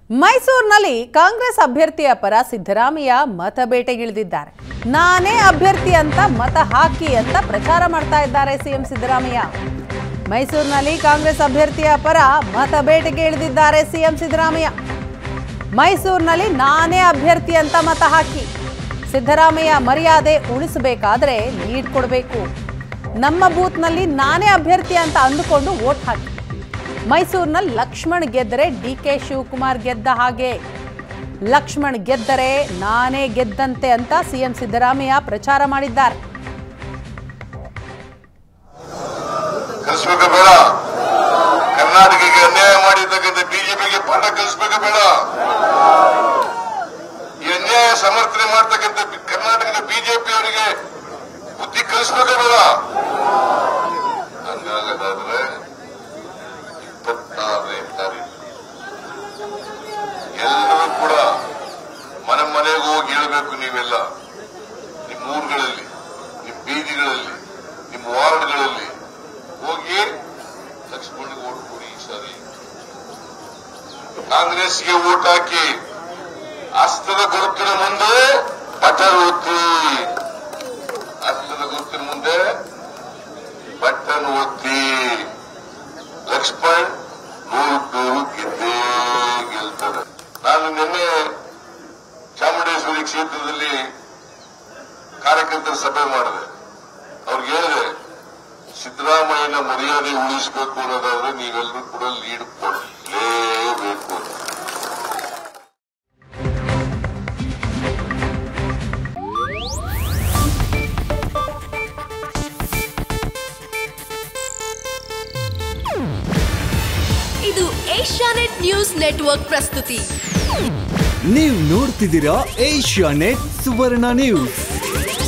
ಮೈಸೂರಿನಲ್ಲಿ ಕಾಂಗ್ರೆಸ್ ಅಭ್ಯರ್ಥಿಯ ಪರ ಸಿದ್ದರಾಮಯ್ಯ ಮತಬೇಟೆಗಿಳಿದಿದ್ದಾರೆ. ನಾನೇ ಅಭ್ಯರ್ಥಿ ಅಂತ ಮತ ಹಾಕಿ ಅಂತ ಪ್ರಚಾರ ಮಾಡ್ತಾ ಇದ್ದಾರೆ ಸಿಎಂ ಸಿದ್ದರಾಮಯ್ಯ. ಮೈಸೂರಿನಲ್ಲಿ ಕಾಂಗ್ರೆಸ್ ಅಭ್ಯರ್ಥಿಯ ಪರ ಮತಬೇಟೆಗೆ ಇಳಿದಿದ್ದಾರೆ ಸಿಎಂ ಸಿದ್ದರಾಮಯ್ಯ. ಮೈಸೂರಿನಲ್ಲಿ ನಾನೇ ಅಭ್ಯರ್ಥಿ ಅಂತ ಮತ ಹಾಕಿ. ಸಿದ್ದರಾಮಯ್ಯ ಮರ್ಯಾದೆ ಉಳಿಸಬೇಕಾದ್ರೆ ಲೀಡ್ ಕೊಡಬೇಕು. ನಮ್ಮ ಬೂತ್ನಲ್ಲಿ ನಾನೇ ಅಭ್ಯರ್ಥಿ ಅಂತ ಅಂದುಕೊಂಡು ವೋಟ್ ಹಾಕಿ. ಮೈಸೂರಿನಲ್ಲಿ ಲಕ್ಷ್ಮಣ್ ಗೆದ್ದರೆ ಡಿಕೆ ಶಿವಕುಮಾರ್ ಗೆದ್ದ ಹಾಗೆ, ಲಕ್ಷ್ಮಣ್ ಗೆದ್ದರೆ ನಾನೇ ಗೆದ್ದಂತೆ ಅಂತ ಸಿಎಂ ಸಿದ್ದರಾಮಯ್ಯ ಪ್ರಚಾರ ಮಾಡಿದ್ದಾರೆ. ಕರ್ನಾಟಕಕ್ಕೆ ಅನ್ಯಾಯ ಮಾಡಿರ್ತಕ್ಕಂಥ ಬಿಜೆಪಿಗೆ ಪಾಠ ಕಲಿಸಬೇಕು ಬೇಡ. ಈ ಅನ್ಯಾಯ ಸಮರ್ಥನೆ ಮಾಡ್ತಕ್ಕಂಥ ಕರ್ನಾಟಕದ ಬಿಜೆಪಿ ಅವರಿಗೆ ಬುದ್ಧಿ ಕಲಿಸಬೇಕು ಬೇಡ. ಹಂಗಾಗದಾದ್ರೆ 26ನೇ ತಾರೀಕು ಎಲ್ಲರೂ ಕೂಡ ಮನೆ ಮನೆಗೆ ಹೋಗಿ ಹೇಳಬೇಕು. ನೀವೆಲ್ಲ ನಿಮ್ಮ ಊರುಗಳಲ್ಲಿ, ನಿಮ್ಮ ಬೀದಿಗಳಲ್ಲಿ, ನಿಮ್ಮ ವಾರ್ಡ್ಗಳಲ್ಲಿ ಹೋಗಿ ಲಕ್ಷ್ಮಣ್ಗೆ ಓಟ್ ಕೊಡಿ. ಈ ಸಾರಿ ಕಾಂಗ್ರೆಸ್ಗೆ ಓಟ್ ಹಾಕಿ. ಹಸ್ತದ ಗುರುತಿನ ಮುಂದೆ ಬಟನ್ ಒತ್ತಿ. ಹಸ್ತದ ಗುರುತಿನ ಮುಂದೆ ಬಟನ್ ಒತ್ತಿ. ಲಕ್ಷ್ಮಣ್ 100 ಗೆದ್ದೇ ಗೆಲ್ತಾರೆ. ನಾನು ನಿನ್ನೆ ಚಾಮುಂಡೇಶ್ವರಿ ಕ್ಷೇತ್ರದಲ್ಲಿ ಕಾರ್ಯಕರ್ತರ ಸಭೆ ಮಾಡಿದೆ. ಅವ್ರಿಗೆ ಹೇಳಿದೆ, ಸಿದ್ದರಾಮಯ್ಯನ ಮರ್ಯಾದೆ ಉಳಿಸಬೇಕು ಅನ್ನೋದಾದ್ರೆ ನೀವೆಲ್ಲರೂ ಕೂಡ ಲೀಡ್ ಕೊಡಲೇಬೇಕು. ಇದು ಏಷ್ಯಾನೆಟ್ ನ್ಯೂಸ್ ನೆಟ್ವರ್ಕ್ ಪ್ರಸ್ತುತಿ. ನೀವು ನೋಡ್ತಿದ್ದೀರಾ ಏಷ್ಯಾನೆಟ್ ಸುವರ್ಣ ನ್ಯೂಸ್.